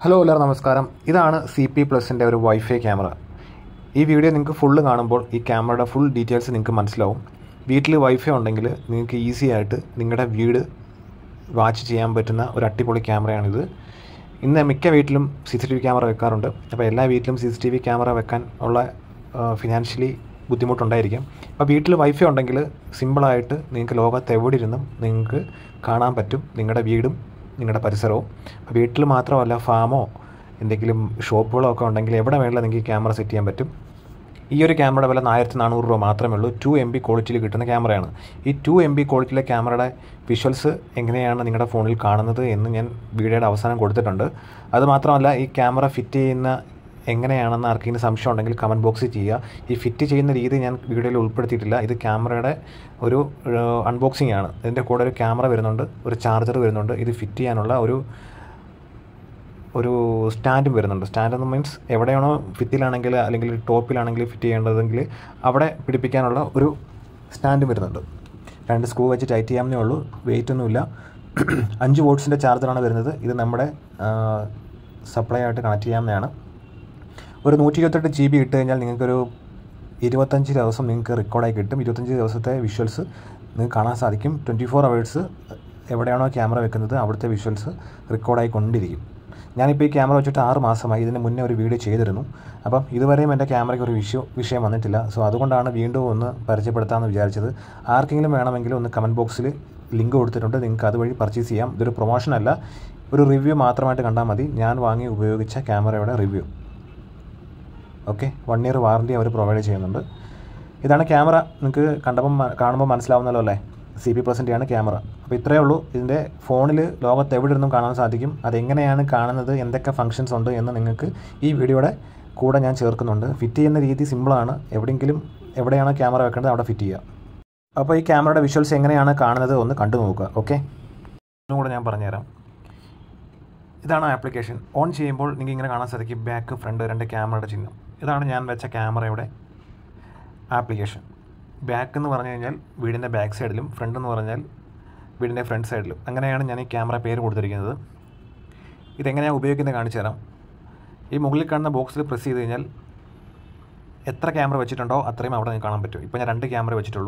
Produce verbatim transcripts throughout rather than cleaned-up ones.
Hello എല്ലാവരും നമസ്കാരം. ഇതാണ് സി പി പ്ലസിൻ്റെ ഒരു വൈഫൈ ക്യാമറ. ഈ വീഡിയോ നിങ്ങൾക്ക് ഫുള്ള് കാണുമ്പോൾ ഈ ക്യാമറയുടെ ഫുൾ ഡീറ്റെയിൽസ് നിങ്ങൾക്ക് മനസ്സിലാവും. വീട്ടിൽ വൈഫൈ ഉണ്ടെങ്കിൽ നിങ്ങൾക്ക് ഈസി ആയിട്ട് നിങ്ങളുടെ വീട് വാച്ച് ചെയ്യാൻ പറ്റുന്ന ഒരു അടിപൊളി ക്യാമറയാണിത്. ഇന്ന് മിക്ക വീട്ടിലും C C T V camera വെക്കാറുണ്ട്. അപ്പോൾ എല്ലാ വീട്ടിലും C C T V camera വെക്കാൻ ഉള്ള ഫിനാൻഷ്യലി ബുദ്ധിമുട്ടുണ്ടായിരിക്കും. അപ്പോൾ വീട്ടിൽ വൈഫൈ ഉണ്ടെങ്കിൽ സിമ്പിളായിട്ട് നിങ്ങൾക്ക് ലോകത്ത് എവിടെ ഇരുന്നും നിങ്ങൾക്ക് കാണാൻ പറ്റും നിങ്ങളുടെ വീടും നിങ്ങളുടെ പരിസരവും. അപ്പോൾ വീട്ടിൽ മാത്രമല്ല, ഫാമോ എന്തെങ്കിലും ഷോപ്പുകളോ ഒക്കെ ഉണ്ടെങ്കിൽ എവിടെ വേണമെങ്കിലും നിങ്ങൾക്ക് ക്യാമറ സെറ്റ് ചെയ്യാൻ പറ്റും. ഈ ഒരു ക്യാമറയുടെ വില ആയിരത്തി നാനൂറ് രൂപ മാത്രമേ ഉള്ളൂ. ടു എം ബി ക്വാളിറ്റിയിൽ കിട്ടുന്ന ക്യാമറയാണ്. ഈ ടു എം ബി ക്വാളിറ്റിയിലെ ക്യാമറയുടെ വിഷ്വൽസ് എങ്ങനെയാണ് നിങ്ങളുടെ ഫോണിൽ കാണുന്നത് എന്ന് ഞാൻ വീഡിയോയുടെ അവസാനം കൊടുത്തിട്ടുണ്ട്. അതുമാത്രമല്ല, ഈ ക്യാമറ ഫിറ്റ് ചെയ്യുന്ന എങ്ങനെയാണെന്ന് ആർക്കെങ്കിലും സംശയം ഉണ്ടെങ്കിൽ കമൻറ്റ് ബോക്സിൽ ചെയ്യുക. ഈ ഫിറ്റ് ചെയ്യുന്ന രീതി ഞാൻ വീഡിയോയിൽ ഉൾപ്പെടുത്തിയിട്ടില്ല. ഇത് ക്യാമറയുടെ ഒരു അൺബോക്സിംഗ് ആണ്. ഇതിൻ്റെ കൂടെ ഒരു ക്യാമറ വരുന്നുണ്ട്, ഒരു ചാർജർ വരുന്നുണ്ട്, ഇത് ഫിറ്റ് ചെയ്യാനുള്ള ഒരു ഒരു സ്റ്റാൻഡും വരുന്നുണ്ട്. സ്റ്റാൻഡ് എന്ന് മീൻസ് എവിടെയാണോ ഫിറ്റിലാണെങ്കിൽ അല്ലെങ്കിൽ ടോപ്പിലാണെങ്കിൽ ഫിറ്റ് ചെയ്യേണ്ടതെങ്കിൽ അവിടെ പിടിപ്പിക്കാനുള്ള ഒരു സ്റ്റാൻഡും വരുന്നുണ്ട്. രണ്ട് സ്ക്രൂ വെച്ച് ടൈറ്റ് ചെയ്യാമെന്നേ ഉള്ളൂ, വെയിറ്റ് ഒന്നുമില്ല. അഞ്ച് വോട്ട്സിൻ്റെ ചാർജറാണ് വരുന്നത്. ഇത് നമ്മുടെ സപ്ലൈ ആയിട്ട് കണക്ട് ചെയ്യാവുന്നതാണ്. ഒരു നൂറ്റി ഇരുപത്തെട്ട് ജി ബി ഇട്ട് കഴിഞ്ഞാൽ നിങ്ങൾക്കൊരു ഇരുപത്തഞ്ച് ദിവസം നിങ്ങൾക്ക് റെക്കോർഡായി കിട്ടും. ഇരുപത്തഞ്ച് ദിവസത്തെ വിഷ്വൽസ് നിങ്ങൾക്ക് കാണാൻ സാധിക്കും. ട്വൻറ്റി ഫോർ അവേഴ്സ് എവിടെയാണോ ക്യാമറ വെക്കുന്നത് അവിടുത്തെ വിഷ്വൽസ് റെക്കോർഡായി കൊണ്ടിരിക്കും. ഞാനിപ്പോൾ ഈ ക്യാമറ വെച്ചിട്ട് ആറ് മാസമായി. ഇതിന് മുന്നേ ഒരു വീഡിയോ ചെയ്തിരുന്നു. അപ്പം ഇതുവരെയും എൻ്റെ ക്യാമറയ്ക്ക് ഒരു വിഷയം വിഷയം വന്നിട്ടില്ല. സോ അതുകൊണ്ടാണ് വീണ്ടും ഒന്ന് പരിചയപ്പെടുത്താമെന്ന് വിചാരിച്ചത്. ആർക്കെങ്കിലും വേണമെങ്കിൽ ഒന്ന് കമൻറ്റ് ബോക്സിൽ ലിങ്ക് കൊടുത്തിട്ടുണ്ട്, നിങ്ങൾക്ക് അതുവഴി പർച്ചേസ് ചെയ്യാം. ഇതൊരു പ്രൊമോഷനല്ല, ഒരു റിവ്യൂ മാത്രമായിട്ട് കണ്ടാൽ മതി. ഞാൻ വാങ്ങി ഉപയോഗിച്ച ക്യാമറയുടെ review. Okay, one year warranty അവർ പ്രൊവൈഡ് ചെയ്യുന്നുണ്ട്. ഇതാണ് ക്യാമറ. നിങ്ങൾക്ക് കണ്ടപ്പം കാണുമ്പോൾ മനസ്സിലാവുന്നല്ലോ അല്ലേ, സി പി പ്ലസിൻ്റെയാണ് ക്യാമറ. അപ്പോൾ ഇത്രയേ ഉള്ളൂ. ഇതിൻ്റെ ഫോണിൽ ലോകത്ത് എവിടെ ഇരുന്നും കാണാൻ സാധിക്കും. അതെങ്ങനെയാണ് കാണുന്നത്, എന്തൊക്കെ ഫങ്ഷൻസ് ഉണ്ട് എന്ന് നിങ്ങൾക്ക് ഈ വീഡിയോയുടെ കൂടെ ഞാൻ ചേർക്കുന്നുണ്ട്. ഫിറ്റ് ചെയ്യുന്ന രീതി സിമ്പിളാണ്. എവിടെയെങ്കിലും എവിടെയാണോ ക്യാമറ വെക്കേണ്ടത് അവിടെ ഫിറ്റ് ചെയ്യുക. അപ്പോൾ ഈ ക്യാമറയുടെ വിഷ്വൽസ് എങ്ങനെയാണ് കാണുന്നത് ഒന്ന് കണ്ടു നോക്കുക. ഓക്കെ, ഒന്നും കൂടെ ഞാൻ പറഞ്ഞുതരാം. ഇതാണ് ആപ്ലിക്കേഷൻ. ഓൺ ചെയ്യുമ്പോൾ നിങ്ങൾക്ക് ഇങ്ങനെ കാണാൻ സാധിക്കും ബാക്ക്, ഫ്രണ്ട്, രണ്ട് ക്യാമറയുടെ ചിഹ്നം. ഇതാണ് ഞാൻ വെച്ച ക്യാമറയുടെ ആപ്ലിക്കേഷൻ. ബാക്ക് എന്ന് പറഞ്ഞു കഴിഞ്ഞാൽ വീടിൻ്റെ ബാക്ക് സൈഡിലും, ഫ്രണ്ട് എന്ന് പറഞ്ഞാൽ വീടിൻ്റെ ഫ്രണ്ട് സൈഡിലും. അങ്ങനെയാണ് ഞാൻ ഈ ക്യാമറ പേര് കൊടുത്തിരിക്കുന്നത്. ഇതെങ്ങനെയാണ് ഉപയോഗിക്കുന്നത് കാണിച്ചു തരാം. ഈ മുകളിൽ കാണുന്ന ബോക്സിൽ പ്രസ് ചെയ്ത് കഴിഞ്ഞാൽ എത്ര ക്യാമറ വെച്ചിട്ടുണ്ടോ അത്രയും അവിടെ നിങ്ങൾക്ക് കാണാൻ പറ്റും. ഇപ്പോൾ ഞാൻ രണ്ട് ക്യാമറ വെച്ചിട്ടുള്ളൂ.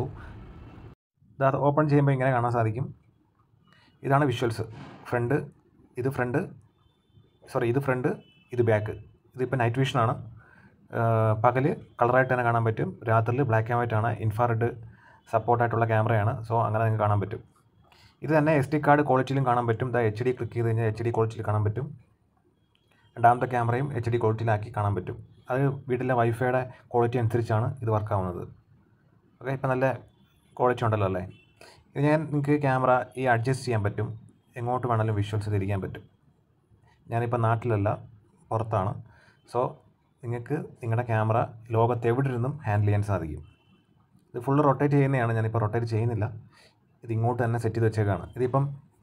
അത് ഓപ്പൺ ചെയ്യുമ്പോൾ ഇങ്ങനെ കാണാൻ സാധിക്കും. ഇതാണ് വിഷ്വൽസ്. ഫ്രണ്ട്, ഇത് ഫ്രണ്ട്, സോറി ഇത് ഫ്രണ്ട്, ഇത് ബാക്ക്. ഇതിപ്പോൾ നൈറ്റ് വിഷനാണ്. പകൽ കളറായിട്ട് തന്നെ കാണാൻ പറ്റും, രാത്രിയിൽ ബ്ലാക്ക് ആൻഡ് വൈറ്റ് ആണ്. ഇൻഫ്രാറെഡ് സപ്പോർട്ടായിട്ടുള്ള ക്യാമറയാണ്. സോ അങ്ങനെ നിങ്ങൾക്ക് കാണാൻ പറ്റും. ഇത് തന്നെ എസ് ഡി കാർഡ് ക്വാളിറ്റിയിലും കാണാൻ പറ്റും. ഇതാ എച്ച് ഡി ക്ലിക്ക് ചെയ്ത് കഴിഞ്ഞാൽ എച്ച് ഡി ക്വാളിറ്റിയിൽ കാണാൻ പറ്റും. രണ്ടാമത്തെ ക്യാമറയും എച്ച് ഡി ക്വാളിറ്റിയിലാക്കി കാണാൻ പറ്റും. അത് വീട്ടിലെ വൈഫൈയുടെ ക്വാളിറ്റി അനുസരിച്ചാണ് ഇത് വർക്കാവുന്നത്. ഓക്കെ, ഇപ്പം നല്ല ക്വാളിറ്റി ഉണ്ടല്ലോ അല്ലേ. ഇത് ഞാൻ നിങ്ങൾക്ക് ക്യാമറ ഈ അഡ്ജസ്റ്റ് ചെയ്യാൻ പറ്റും. എങ്ങോട്ട് വേണമെങ്കിലും വിഷ്വൽസ് തിരിക്കാൻ പറ്റും. ഞാനിപ്പോൾ നാട്ടിലല്ല, പുറത്താണ്. സോ നിങ്ങൾക്ക് നിങ്ങളുടെ ക്യാമറ ലോകത്ത് എവിടെ ഇരുന്നും ഹാൻഡിൽ ചെയ്യാൻ സാധിക്കും. ഇത് ഫുള്ള് റൊട്ടേറ്റ് ചെയ്യുന്നതാണ്. ഞാനിപ്പോൾ റൊട്ടേറ്റ് ചെയ്യുന്നില്ല. ഇത് ഇങ്ങോട്ട് തന്നെ സെറ്റ് ചെയ്ത് വെച്ചേക്കാണ്. ഇതിപ്പം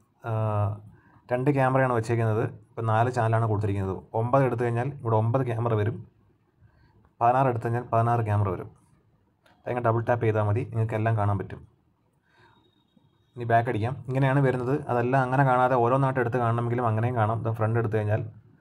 രണ്ട് ക്യാമറയാണ് വെച്ചേക്കുന്നത്. ഇപ്പോൾ നാല് ചാനലാണ് കൊടുത്തിരിക്കുന്നത്. ഒമ്പത് എടുത്തു കഴിഞ്ഞാൽ ഇവിടെ ഒമ്പത് ക്യാമറ വരും. പതിനാറ് എടുത്തു കഴിഞ്ഞാൽ പതിനാറ് ക്യാമറ വരും. അതിങ്ങനെ ഡബിൾ ടാപ്പ് ചെയ്താൽ മതി, നിങ്ങൾക്ക് എല്ലാം കാണാൻ പറ്റും. ഇനി ബാക്ക് അടിക്കാം. ഇങ്ങനെയാണ് വരുന്നത്. അതെല്ലാം അങ്ങനെ കാണാതെ ഓരോന്നായിട്ട് എടുത്ത് കാണണമെങ്കിലും അങ്ങനെയും കാണാം. ഇത് ഫ്രണ്ട് എടുത്തു കഴിഞ്ഞാൽ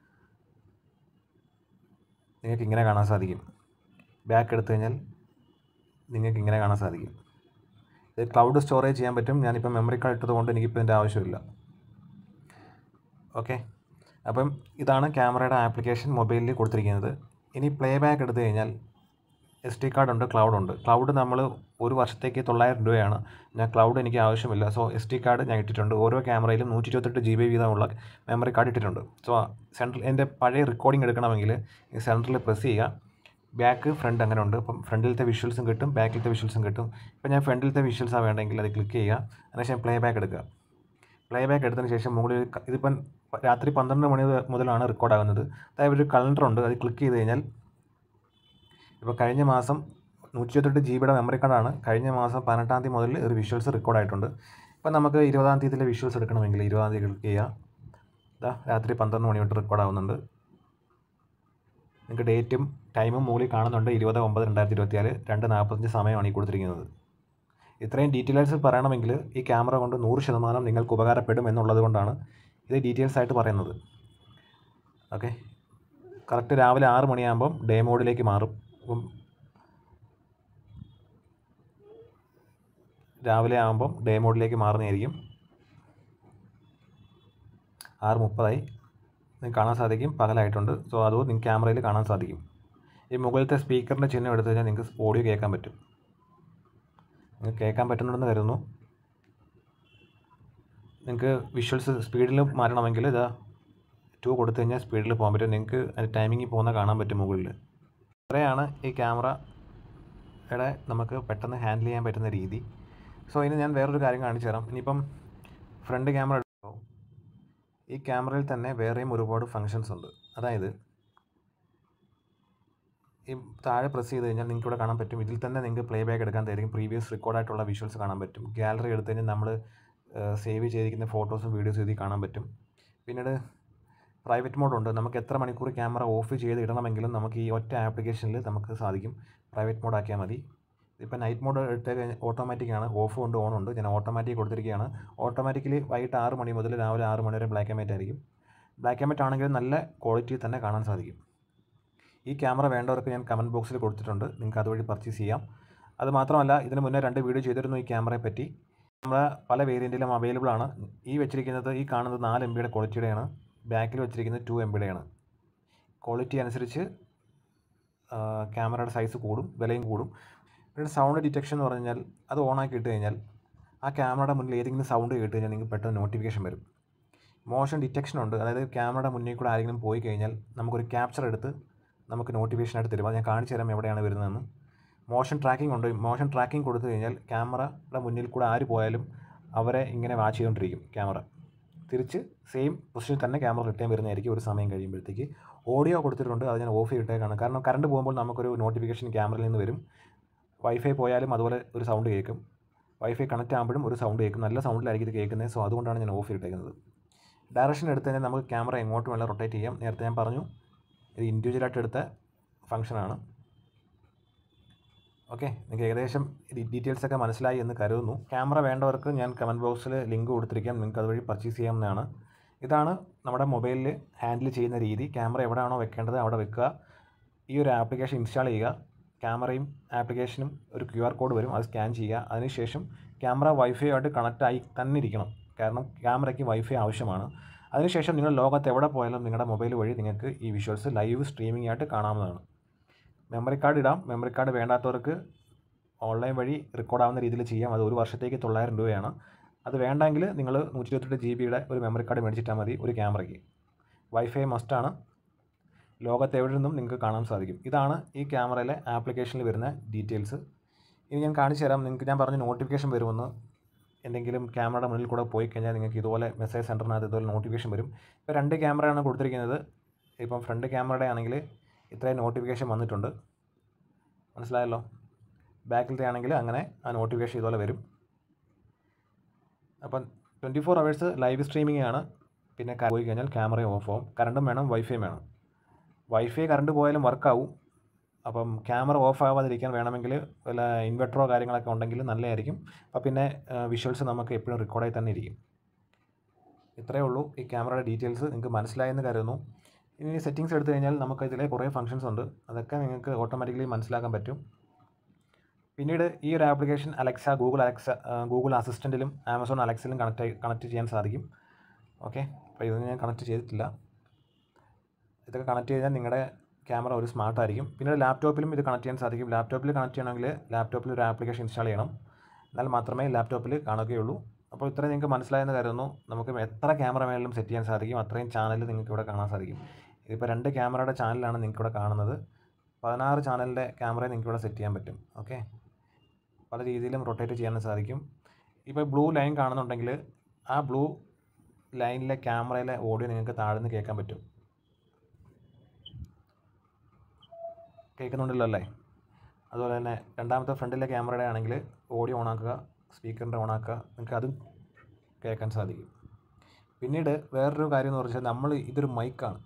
നിങ്ങൾക്ക് ഇങ്ങനെ കാണാൻ സാധിക്കും. ബാക്ക് എടുത്തു കഴിഞ്ഞാൽ നിങ്ങൾക്ക് ഇങ്ങനെ കാണാൻ സാധിക്കും. ഇത് ക്ലൗഡ് സ്റ്റോറേജ് ചെയ്യാൻ പറ്റും. ഞാനിപ്പോൾ മെമ്മറി കാർഡ് ഇട്ടത് കൊണ്ട് എനിക്കിപ്പോൾ ഇതിൻ്റെ ആവശ്യമില്ല. ഓക്കെ, അപ്പം ഇതാണ് ക്യാമറയുടെ ആപ്ലിക്കേഷൻ മൊബൈലിൽ കൊടുത്തിരിക്കുന്നത്. ഇനി പ്ലേ ബാക്ക് എടുത്തു കഴിഞ്ഞാൽ എസ് ഡി കാർഡുണ്ട്, ക്ലൗഡുണ്ട്. ക്ലൗഡ് നമ്മൾ ഒരു വർഷത്തേക്ക് തൊള്ളായിരം രൂപയാണ്. ഞാൻ ക്ലൗഡ് എനിക്ക് ആവശ്യമില്ല. സോ എസ് ഡി കാർഡ് ഞാൻ ഇട്ടിട്ടുണ്ട്. ഓരോ ക്യാമറയിലും നൂറ്റി ഇരുപത്തെട്ട് ജി ബി വീതമുള്ള മെമ്മറി കാർഡ് ഇട്ടിട്ടുണ്ട്. സോ സെൻട്രൽ എൻ്റെ പഴയ റെക്കോർഡിംഗ് എടുക്കണമെങ്കിൽ ഈ സെൻറ്ററിൽ പ്രസ് ചെയ്യുക. ബാക്ക്, ഫ്രണ്ട് അങ്ങനെ ഉണ്ട്. അപ്പം ഫ്രണ്ടിലത്തെ വിഷ്വൽസും കിട്ടും, ബാക്കിലത്തെ വിഷ്വൽസും കിട്ടും. ഇപ്പോൾ ഞാൻ ഫ്രണ്ടിലത്തെ വിഷ്വൽസാണ് വേണമെങ്കിൽ അത് ക്ലിക്ക് ചെയ്യുക. അതിനുശേഷം പ്ലേ ബാക്ക് എടുക്കുക. പ്ലേ ബാക്ക് എടുത്തതിന് ശേഷം മുകളിൽ ഇതിപ്പം രാത്രി പന്ത്രണ്ട് മണി മുതലാണ് റെക്കോർഡാകുന്നത്. അതായത് ഒരു കലണ്ടറുണ്ട്, അത് ക്ലിക്ക് ചെയ്ത് കഴിഞ്ഞാൽ ഇപ്പോൾ കഴിഞ്ഞ മാസം നൂറ്റി ഇരുപത്തെട്ട് ജി ബിയുടെ മെമ്മറി കാർഡാണ്. കഴിഞ്ഞ മാസം പതിനെട്ടാം തീയതി മുതൽ ഒരു വിഷ്വൽസ് റെക്കോർഡായിട്ടുണ്ട്. ഇപ്പം നമുക്ക് ഇരുപതാം തീയതിയിലെ വിഷ്വൽസ് എടുക്കണമെങ്കിൽ ഇരുപതാം തീയതി ക്ലിക്ക് ചെയ്യുക. ഇതാ രാത്രി പന്ത്രണ്ട് മണി തൊട്ട് റെക്കോർഡാകുന്നുണ്ട്. നിങ്ങൾക്ക് ഡേറ്റും ടൈമും മുകളിൽ കാണുന്നുണ്ട്. ഇരുപത് ഒമ്പത് രണ്ടായിരത്തി ഇരുപത്തി നാല് രണ്ട് നാൽപ്പത്തഞ്ച് സമയമാണ് ഈ കൊടുത്തിരിക്കുന്നത്. ഇത്രയും ഡീറ്റെയിൽസ് പറയണമെങ്കിൽ ഈ ക്യാമറ കൊണ്ട് നൂറ് ശതമാനം നിങ്ങൾക്ക് ഉപകാരപ്പെടും എന്നുള്ളത് കൊണ്ടാണ് ഇത് ഡീറ്റെയിൽസ് ആയിട്ട് പറയുന്നത്. ഓക്കെ, കറക്റ്റ് രാവിലെ ആറ് മണിയാകുമ്പം ഡേ മോഡിലേക്ക് മാറും. അപ്പം രാവിലെ ആകുമ്പം ഡേ മോഡിലേക്ക് മാറുന്നതായിരിക്കും. ആറ് മുപ്പതായി നിങ്ങൾക്ക് കാണാൻ സാധിക്കും, പകലായിട്ടുണ്ട്. സോ അത് നിങ്ങൾക്ക് ക്യാമറയിൽ കാണാൻ സാധിക്കും. ഈ മുകളിലത്തെ സ്പീക്കറിൻ്റെ ചിഹ്നം എടുത്തു കഴിഞ്ഞാൽ നിങ്ങൾക്ക് ഓഡിയോ കേൾക്കാൻ പറ്റും. നിങ്ങൾക്ക് കേൾക്കാൻ പറ്റുന്നുണ്ടെന്ന് കരുതുന്നു. നിങ്ങൾക്ക് വിഷ്വൽസ് സ്പീഡിൽ മാറ്റണമെങ്കിൽ ഇതാ ടു കൊടുത്തു കഴിഞ്ഞാൽ സ്പീഡിൽ പോകാൻ പറ്റും. നിങ്ങൾക്ക് അതിന് ടൈമിങ്ങിൽ പോകുന്ന കാണാൻ പറ്റും മുകളിൽ. ഇത്രയാണ് ഈ ക്യാമറയുടെ നമുക്ക് പെട്ടെന്ന് ഹാൻഡിൽ ചെയ്യാൻ പറ്റുന്ന രീതി. സോ ഇനി ഞാൻ വേറൊരു കാര്യം കാണിച്ചു തരാം. ഇനിയിപ്പം ഫ്രണ്ട് ക്യാമറ എടുക്കുമ്പോൾ ഈ ക്യാമറയിൽ തന്നെ വേറെയും ഒരുപാട് ഫങ്ഷൻസ് ഉണ്ട്. അതായത് ഈ താഴെ പ്രസ് ചെയ്ത് കഴിഞ്ഞാൽ നിങ്ങൾക്ക് ഇവിടെ കാണാൻ പറ്റും. ഇതിൽ തന്നെ നിങ്ങൾക്ക് പ്ലേ ബാക്ക് എടുക്കാൻ തരും. പ്രീവിയസ് റെക്കോർഡായിട്ടുള്ള വിഷ്വൽസ് കാണാൻ പറ്റും. ഗാലറി എടുത്തു കഴിഞ്ഞാൽ നമ്മൾ സേവ് ചെയ്തിരിക്കുന്ന ഫോട്ടോസും വീഡിയോസും ഇതിൽ കാണാൻ പറ്റും. പിന്നീട് പ്രൈവറ്റ് മോഡുണ്ട്. നമുക്ക് എത്ര മണിക്കൂർ ക്യാമറ ഓഫ് ചെയ്ത് ഇടണമെങ്കിലും നമുക്ക് ഈ ഒറ്റ ആപ്ലിക്കേഷനിൽ നമുക്ക് സാധിക്കും. പ്രൈവറ്റ് മോഡ് ആക്കിയാൽ മതി. ഇപ്പോൾ നൈറ്റ് മോഡ് എടുത്ത് കഴിഞ്ഞാൽ ഓട്ടോമാറ്റിക്കാണ്, ഓഫും ഉണ്ട് ഓൺ ഉണ്ട്. ഞാൻ ഓട്ടോമാറ്റിക് കൊടുത്തിരിക്കുകയാണ്. ഓട്ടോമാറ്റിക്കലി വൈകിട്ട് ആറ് മണി മുതൽ രാവിലെ ആറ് മണി വരെ ബ്ലാക്ക് ആൻഡ് വൈറ്റ് ആയിരിക്കും. ബ്ലാക്ക് ആൻഡ് വൈറ്റ് ആണെങ്കിൽ നല്ല ക്വാളിറ്റിയിൽ തന്നെ കാണാൻ സാധിക്കും. ഈ ക്യാമറ വേണ്ടവർക്ക് ഞാൻ കമൻറ്റ് ബോക്സിൽ കൊടുത്തിട്ടുണ്ട്, നിങ്ങൾക്ക് അതുവഴി പർച്ചേസ് ചെയ്യാം. അത് മാത്രമല്ല, ഇതിന് മുന്നേ രണ്ട് വീഡിയോ ചെയ്തിരുന്നു ഈ ക്യാമറയെ പറ്റി. ക്യാമറ പല വേരിയൻറ്റിലും അവൈലബിൾ ആണ്. ഈ വെച്ചിരിക്കുന്നത് ഈ കാണുന്നത് നാല് എം ബിയുടെ ക്വാളിറ്റിയുടെയാണ്. ബാക്കിൽ വെച്ചിരിക്കുന്നത് ടു എം ബിയുടെയാണ്. ക്വാളിറ്റി അനുസരിച്ച് ക്യാമറയുടെ സൈസ് കൂടും, വിലയും കൂടും. പിന്നെ സൗണ്ട് ഡിറ്റക്ഷൻ എന്ന് പറഞ്ഞാൽ അത് ഓണാക്കി ഇട്ട് കഴിഞ്ഞാൽ ആ ക്യാമറയുടെ മുന്നിൽ ഏതെങ്കിലും സൗണ്ട് കേട്ട് കഴിഞ്ഞാൽ നിങ്ങൾക്ക് പെട്ടെന്ന് നോട്ടിഫിക്കേഷൻ വരും. മോഷൻ ഡിറ്റക്ഷൻ ഉണ്ട്. അതായത് ക്യാമറയുടെ മുന്നിൽ കൂടെ ആരെങ്കിലും പോയി കഴിഞ്ഞാൽ നമുക്കൊരു ക്യാപ്ചർ എടുത്ത് നമുക്ക് നോട്ടിഫിക്കേഷനായിട്ട് തരും. അത് ഞാൻ കാണിച്ചു തരാം എവിടെയാണ് വരുന്നതെന്ന്. മോഷൻ ട്രാക്കിംഗ് ഉണ്ട്. മോഷൻ ട്രാക്കിംഗ് കൊടുത്തു കഴിഞ്ഞാൽ ക്യാമറയുടെ മുന്നിൽ കൂടെ ആര് പോയാലും അവരെ ഇങ്ങനെ വാച്ച് ചെയ്തുകൊണ്ടിരിക്കും ക്യാമറ. തിരിച്ച് സെയിം പൊസിഷനിൽ തന്നെ ക്യാമറ റിട്ടേൺ വരുന്നതായിരിക്കും ഒരു സമയം കഴിയുമ്പോഴത്തേക്ക്. ഓഡിയോ കൊടുത്തിട്ടുണ്ട്, അത് ഞാൻ ഓഫ് ചെയ്തിട്ടേക്കാണ്. കാരണം കറണ്ട് പോകുമ്പോൾ നമുക്കൊരു നോട്ടിഫിക്കേഷൻ ക്യാമറയിൽ നിന്ന് വരും. വൈഫൈ പോയാലും അതുപോലെ ഒരു സൗണ്ട് കേൾക്കും. വൈഫൈ കണക്റ്റ് ആകുമ്പോഴും ഒരു സൗണ്ട് കേൾക്കും. നല്ല സൗണ്ടിലായിരിക്കും ഇത് കേൾക്കുന്നത്. സോ അതുകൊണ്ടാണ് ഞാൻ ഓഫ് ചെയ്തിട്ടേക്കുന്നത്. ഡയറക്ഷൻ എടുത്ത് കഴിഞ്ഞാൽ നമുക്ക് ക്യാമറ എങ്ങോട്ട് വേണമെങ്കിൽ റൊട്ടേറ്റ് ചെയ്യാം. നേരത്തെ ഞാൻ പറഞ്ഞു ഇത് ഇൻഡിവിജ്വലായിട്ട് എടുത്ത ഫംഗ്ഷനാണ്. ഓക്കെ, നിങ്ങൾക്ക് ഏകദേശം ഡീറ്റെയിൽസൊക്കെ മനസ്സിലായി എന്ന് കരുതുന്നു. ക്യാമറ വേണ്ടവർക്ക് ഞാൻ കമൻറ്റ് ബോക്സിൽ ലിങ്ക് കൊടുത്തിരിക്കാം, നിങ്ങൾക്ക് അതുവഴി പർച്ചേസ് ചെയ്യാവുന്നതാണ്. ഇതാണ് നമ്മുടെ മൊബൈലിൽ ഹാൻഡിൽ ചെയ്യുന്ന രീതി. ക്യാമറ എവിടെയാണോ വെക്കേണ്ടത് അവിടെ വെക്കുക. ഈ ഒരു ആപ്ലിക്കേഷൻ ഇൻസ്റ്റാൾ ചെയ്യുക. ക്യാമറയും ആപ്ലിക്കേഷനും ഒരു ക്യു ആർ കോഡ് വരും, അത് സ്കാൻ ചെയ്യുക. അതിനുശേഷം ക്യാമറ വൈഫൈ ആയിട്ട് കണക്റ്റ് ആയി തന്നെ ഇരിക്കണം. കാരണം ക്യാമറയ്ക്ക് വൈഫൈ ആവശ്യമാണ്. അതിനുശേഷം നിങ്ങൾ ലോകത്ത് എവിടെ പോയാലും നിങ്ങളുടെ മൊബൈൽ വഴി നിങ്ങൾക്ക് ഈ വിഷ്വൽസ് ലൈവ് സ്ട്രീമിംഗ് ആയിട്ട് കാണാവുന്നതാണ്. മെമ്മറി കാർഡ് ഇടാം. മെമ്മറി കാർഡ് വേണ്ടാത്തവർക്ക് ഓൺലൈൻ വഴി റെക്കോർഡാവുന്ന രീതിയിൽ ചെയ്യാം. അത് ഒരു വർഷത്തേക്ക് തൊള്ളായിരം രൂപയാണ്. അത് വേണ്ടെങ്കിൽ നിങ്ങൾ നൂറ്റി ഇരുപത്തെട്ട് ജി ബിയുടെ ഒരു മെമ്മറി കാർഡ് മേടിച്ചിട്ടാൽ മതി ഒരു ക്യാമറയ്ക്ക്. വൈഫൈ മസ്റ്റാണ്. ലോകത്ത് എവിടെ നിന്നും നിങ്ങൾക്ക് കാണാൻ സാധിക്കും. ഇതാണ് ഈ ക്യാമറയിലെ ആപ്ലിക്കേഷനിൽ വരുന്ന ഡീറ്റെയിൽസ്. ഇനി ഞാൻ കാണിച്ചു തരാം. നിങ്ങൾക്ക് ഞാൻ പറഞ്ഞ നോട്ടിഫിക്കേഷൻ വരുമെന്ന്. എന്തെങ്കിലും ക്യാമറയുടെ മുന്നിൽ കൂടെ പോയി കഴിഞ്ഞാൽ നിങ്ങൾക്ക് ഇതുപോലെ മെസ്സേജ് സെൻറ്ററിനകത്ത് ഇതുപോലെ നോട്ടിഫിക്കേഷൻ വരും. ഇപ്പോൾ രണ്ട് ക്യാമറയാണ് കൊടുത്തിരിക്കുന്നത്. ഇപ്പം ഫ്രണ്ട് ക്യാമറയുടെ ആണെങ്കിൽ ഇത്രയും നോട്ടിഫിക്കേഷൻ വന്നിട്ടുണ്ട്, മനസ്സിലായല്ലോ. ബാക്കിലത്തെ ആണെങ്കിൽ അങ്ങനെ ആ നോട്ടിഫിക്കേഷൻ ഇതുപോലെ വരും. അപ്പം twenty four hours live streaming ആണ്. പിന്നെ പോയി കഴിഞ്ഞാൽ ക്യാമറയും ഓഫ് ആവും. കറണ്ടും വേണം, വൈഫൈയും വേണം. വൈഫൈ കറണ്ട് പോയാലും വർക്കാവും. അപ്പം ക്യാമറ ഓഫ് ആവാതിരിക്കാൻ വേണമെങ്കിൽ വല്ല ഇൻവെർട്ടറോ കാര്യങ്ങളൊക്കെ ഉണ്ടെങ്കിൽ നല്ലതായിരിക്കും. അപ്പോൾ പിന്നെ വിഷ്വൽസ് നമുക്ക് എപ്പോഴും റെക്കോർഡായി തന്നെ ഇരിക്കും. ഇത്രയേ ഉള്ളൂ ഈ ക്യാമറയുടെ ഡീറ്റെയിൽസ്. നിങ്ങൾക്ക് മനസ്സിലായെന്ന് കരുതുന്നു. ഇനി സെറ്റിങ്സ് എടുത്തു കഴിഞ്ഞാൽ നമുക്കതിലെ കുറേ ഫങ്ഷൻസ് ഉണ്ട്. അതൊക്കെ നിങ്ങൾക്ക് ഓട്ടോമാറ്റിക്കലി മനസ്സിലാക്കാൻ പറ്റും. പിന്നീട് ഈ ഒരു application Alexa, Google Alexa, Google അസിസ്റ്റൻറ്റിലും ആമസോൺ അലക്സയിലും കണക്റ്റ് കണക്റ്റ് ചെയ്യാൻ സാധിക്കും. ഓക്കെ, അപ്പോൾ ഇതൊന്നും ഞാൻ കണക്റ്റ് ചെയ്തിട്ടില്ല. ഇതൊക്കെ കണക്ട് ചെയ്താൽ നിങ്ങളുടെ ക്യാമറ ഒരു സ്മാർട്ടായിരിക്കും. പിന്നെ ലാപ്ടോപ്പിലും ഇത് കണക്ട് ചെയ്യാൻ സാധിക്കും. ലാപ്ടോപ്പിൽ കണക്ട് ചെയ്യണമെങ്കിൽ ലാപ്ടോപ്പിൽ ഒരു ആപ്ലിക്കേഷൻ ഇൻസ്റ്റാൾ ചെയ്യണം. എന്നാൽ മാത്രമേ ലാപ്ടോപ്പിൽ കാണുകയുള്ളൂ. അപ്പോൾ ഇത്രയും നിങ്ങൾക്ക് മനസ്സിലായെന്ന് കരുതുന്നു. നമുക്ക് എത്ര ക്യാമറ വേണമെങ്കിലും സെറ്റ് ചെയ്യാൻ സാധിക്കും. അത്രയും ചാനൽ നിങ്ങൾക്ക് ഇവിടെ കാണാൻ സാധിക്കും. ഇതിപ്പോൾ രണ്ട് ക്യാമറയുടെ ചാനലാണ് നിങ്ങൾക്ക് ഇവിടെ കാണുന്നത്. പതിനാറ് ചാനലിൻ്റെ ക്യാമറ നിങ്ങൾക്ക് ഇവിടെ സെറ്റ് ചെയ്യാൻ പറ്റും. ഓക്കെ, പല രീതിയിലും റൊട്ടേറ്റ് ചെയ്യാൻ സാധിക്കും. ഇപ്പോൾ ബ്ലൂ ലൈൻ കാണുന്നുണ്ടെങ്കിൽ ആ ബ്ലൂ ലൈനിലെ ക്യാമറയിലെ ഓഡിയോ നിങ്ങൾക്ക് താഴെ നിന്ന് കേൾക്കാൻ പറ്റും. കേൾക്കുന്നുണ്ടല്ലോ അല്ലേ? അതുപോലെ തന്നെ രണ്ടാമത്തെ ഫ്രണ്ടിലെ ക്യാമറയുടെ ആണെങ്കിൽ ഓഡിയോ ഓണാക്കുക, സ്പീക്കറിൻ്റെ ഓണാക്കുക, നിങ്ങൾക്ക് അതും കേൾക്കാൻ സാധിക്കും. പിന്നീട് വേറൊരു കാര്യം എന്ന് പറഞ്ഞാൽ നമ്മൾ ഇതൊരു മൈക്കാണ്.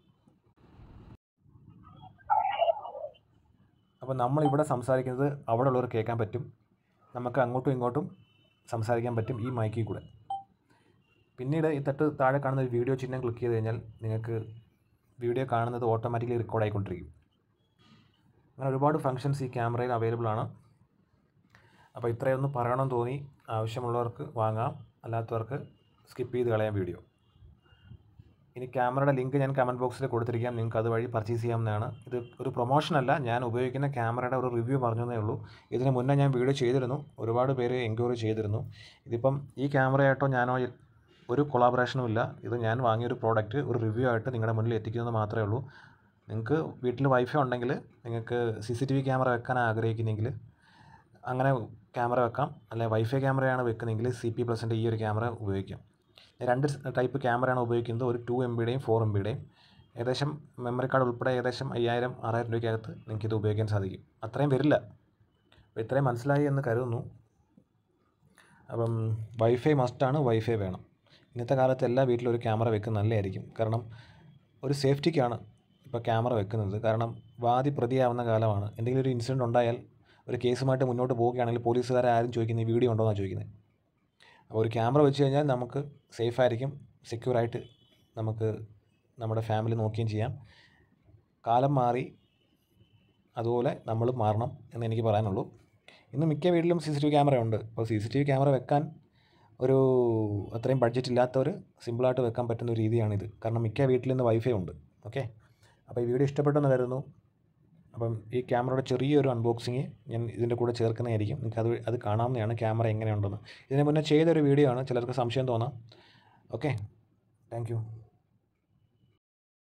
അപ്പോൾ നമ്മളിവിടെ സംസാരിക്കുന്നത് അവിടെ ഉള്ളവർ കേൾക്കാൻ പറ്റും. നമുക്ക് അങ്ങോട്ടും ഇങ്ങോട്ടും സംസാരിക്കാൻ പറ്റും ഈ മൈക്കിൽ കൂടെ. പിന്നീട് ഈ തൊട്ട് താഴെ കാണുന്ന ഒരു വീഡിയോ ചിഹ്നം ക്ലിക്ക് ചെയ്ത് കഴിഞ്ഞാൽ നിങ്ങൾക്ക് വീഡിയോ കാണുന്നത് ഓട്ടോമാറ്റിക്കലി റെക്കോർഡ് ആയിക്കൊണ്ടിരിക്കും. അങ്ങനെ ഒരുപാട് ഫങ്ഷൻസ് ഈ ക്യാമറയിൽ അവൈലബിൾ ആണ്. അപ്പോൾ ഇത്രയൊന്നും പറയണമെന്ന് തോന്നി. ആവശ്യമുള്ളവർക്ക് വാങ്ങാം, അല്ലാത്തവർക്ക് സ്കിപ്പ് ചെയ്ത് കളയാം വീഡിയോ. ഇനി ക്യാമറയുടെ ലിങ്ക് ഞാൻ കമൻറ്റ് ബോക്സിൽ കൊടുത്തിരിക്കാം, നിങ്ങൾക്ക് അതുവഴി പർച്ചേസ് ചെയ്യാവുന്നതാണ്. ഇത് ഒരു പ്രൊമോഷനല്ല, ഞാൻ ഉപയോഗിക്കുന്ന ക്യാമറയുടെ ഒരു റിവ്യൂ പറഞ്ഞതേ ഉള്ളൂ. ഇതിന് മുന്നേ ഞാൻ വീഡിയോ ചെയ്തിരുന്നു, ഒരുപാട് പേര് എൻക്വയറി ചെയ്തിരുന്നു. ഇതിപ്പം ഈ ക്യാമറയായിട്ടോ ഞാനോ ഒരു കൊളാബറേഷനും ഇല്ല. ഇത് ഞാൻ വാങ്ങിയൊരു പ്രോഡക്റ്റ് ഒരു റിവ്യൂ ആയിട്ട് നിങ്ങളുടെ മുന്നിൽ എത്തിക്കുന്നത് മാത്രമേ ഉള്ളൂ. നിങ്ങൾക്ക് വീട്ടിൽ വൈഫൈ ഉണ്ടെങ്കിൽ, നിങ്ങൾക്ക് C C T V camera വെക്കാൻ ആഗ്രഹിക്കുന്നെങ്കിൽ അങ്ങനെ ക്യാമറ വെക്കാം. അല്ലെ വൈഫൈ ക്യാമറയാണ് വെക്കുന്നതെങ്കിൽ സി പി പ്ലസിൻ്റെ ഈ ഒരു ക്യാമറ ഉപയോഗിക്കാം. രണ്ട് ടൈപ്പ് ക്യാമറയാണ് ഉപയോഗിക്കുന്നത്, ഒരു ടു എം ബിയുടെയും ഫോർ എം ബിയുടെയും. ഏകദേശം മെമ്മറി കാർഡ് ഉൾപ്പെടെ ഏകദേശം അയ്യായിരം ആറായിരം രൂപയ്ക്കകത്ത് നിങ്ങൾക്കിത് ഉപയോഗിക്കാൻ സാധിക്കും. അത്രയും വരില്ല. അപ്പോൾ ഇത്രയും മനസ്സിലായി എന്ന് കരുതുന്നു. അപ്പം വൈഫൈ മസ്റ്റാണ്, വൈഫൈ വേണം. ഇന്നത്തെ കാലത്ത് എല്ലാ വീട്ടിലും ഒരു ക്യാമറ വെക്കുന്നത് നല്ലതായിരിക്കും. കാരണം ഒരു സേഫ്റ്റിക്കാണ് ഇപ്പോൾ ക്യാമറ വെക്കുന്നത്. കാരണം വാദി പ്രതിയാവുന്ന കാലമാണ്. എന്തെങ്കിലും ഒരു ഇൻസിഡൻറ്റ് ഉണ്ടായാൽ, ഒരു കേസുമായിട്ട് മുന്നോട്ട് പോവുകയാണെങ്കിൽ പോലീസുകാരെ ആരും ചോദിക്കുന്നത് ഈ വീഡിയോ ഉണ്ടോ എന്നാണ് ചോദിക്കുന്നത്. അപ്പോൾ ഒരു ക്യാമറ വെച്ച് കഴിഞ്ഞാൽ നമുക്ക് സേഫായിരിക്കും, സെക്യൂറായിട്ട് നമുക്ക് നമ്മുടെ ഫാമിലി നോക്കുകയും ചെയ്യാം. കാലം മാറി, അതുപോലെ നമ്മൾ മാറണം എന്ന് എനിക്ക് പറയാനുള്ളൂ. ഇന്ന് മിക്ക വീട്ടിലും C C T V camera ഉണ്ട്. അപ്പോൾ C C T V camera വെക്കാൻ ഒരു അത്രയും ബഡ്ജറ്റ് ഇല്ലാത്തവർ സിമ്പിളായിട്ട് വെക്കാൻ പറ്റുന്ന ഒരു രീതിയാണിത്. കാരണം മിക്ക വീട്ടിൽ ഇന്ന് വൈഫൈ ഉണ്ട്. ഓക്കെ, അപ്പോൾ ഈ വീഡിയോ ഇഷ്ടപ്പെട്ടെന്ന് കരുതുന്നു. അപ്പം ഈ ക്യാമറയുടെ ചെറിയൊരു അൺബോക്സിങ് ഞാൻ ഇതിൻ്റെ കൂടെ ചേർക്കുന്നതായിരിക്കും. നിങ്ങൾക്ക് അത് അത് കാണാവുന്നതാണ് ക്യാമറ എങ്ങനെയുണ്ടെന്ന്. ഇതിന് മുന്നേ ചെയ്തൊരു വീഡിയോ ആണ്, ചിലർക്ക് സംശയം തോന്നാം. Okay, thank U.